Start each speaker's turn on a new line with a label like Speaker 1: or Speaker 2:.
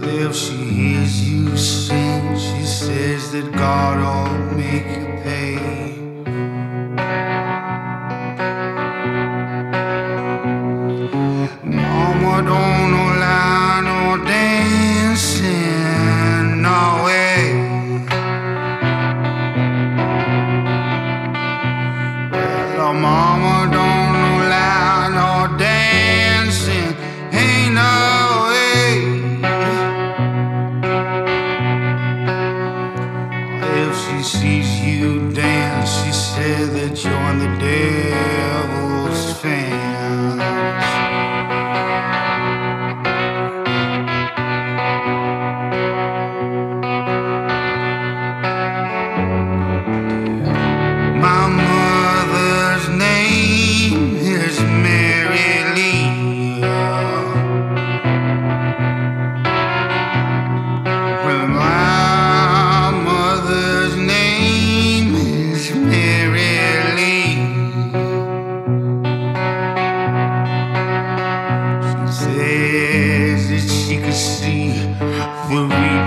Speaker 1: If she hears you sing, she says that God will make you pay. Mama don't allow no dancing, no way. Well, mama don't allow no dancing, ain't no way. If she sees you dance, she said that you're in the devil's fans. My mother's name is Mary Lee. Well, my mother's name is Mary Lee. She says that she could see the real